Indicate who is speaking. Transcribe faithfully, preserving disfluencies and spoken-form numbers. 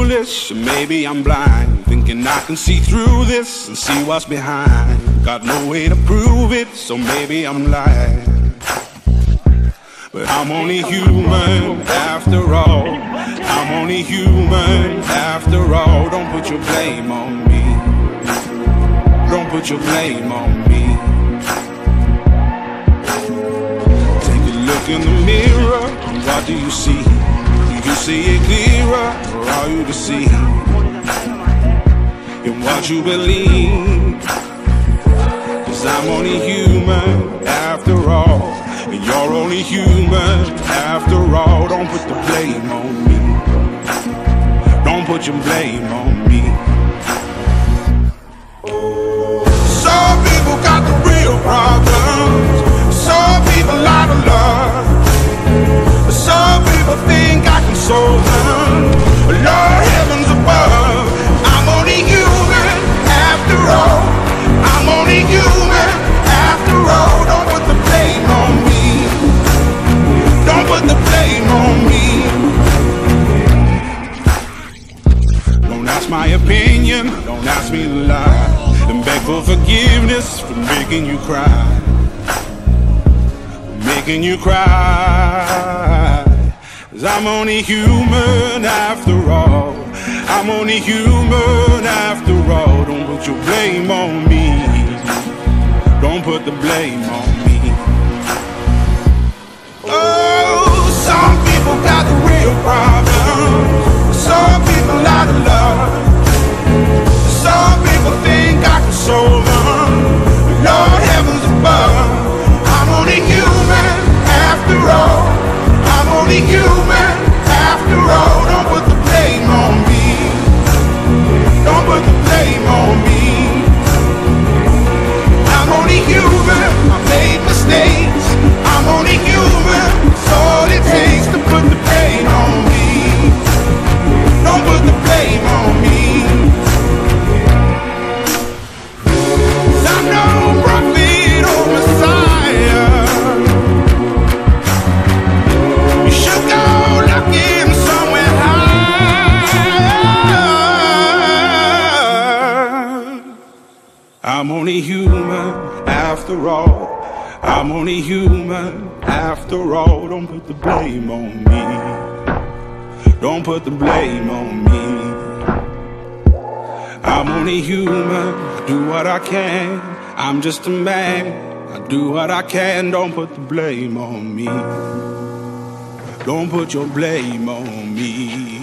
Speaker 1: foolish, or maybe I'm blind, thinking I can see through this and see what's behind. Got no way to prove it, so maybe I'm lying. But I'm only human after all. I'm only human after all. Don't put your blame on me. Don't put your blame on me. Take a look in the mirror, and what do you see? Do you see it clearer, or are you deceived in what you believe? Cause I'm only human after all, and you're only human after all. Don't put the blame on me. Don't put your blame on me. Some people got the real problems. Some people out of love. Some people think I can solve them. Lord, heavens above, I'm only human after all. I'm only human after all. Don't put the blame on me. Don't put the blame on me. Don't ask my opinion, don't ask me to lie, and beg for forgiveness for making you cry. Making you cry. Cause I'm only human after all. I'm only human after all. Don't put your blame on me. Don't put the blame on me. Oh, some people got the real problems. Some people out of love. Some people think I can solve them. Lord, heavens above, I'm only human after all. I'm only human after all. Don't put the blame on me. Don't put the blame on me. I'm only human. I made mistakes. I'm only human. It's all it takes to put the blame on me. Don't put the blame on me. I'm no prophet or Messiah. You should go looking somewhere higher. I'm only human after all. I'm only human after all. Don't put the blame on me. Don't put the blame on me. I'm only human, I do what I can. I'm just a man, I do what I can. Don't put the blame on me. Don't put your blame on me.